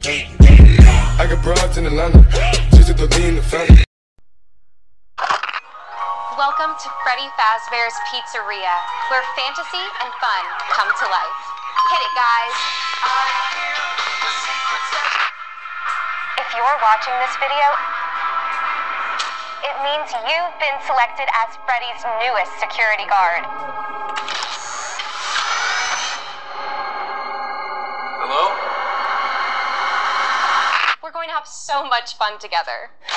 I got broads in Atlanta, just to lean the family. Welcome to Freddy Fazbear's Pizzeria, where fantasy and fun come to life. Hit it, guys. If you're watching this video, it means you've been selected as Freddy's newest security guard. Hello? We're going to have so much fun together.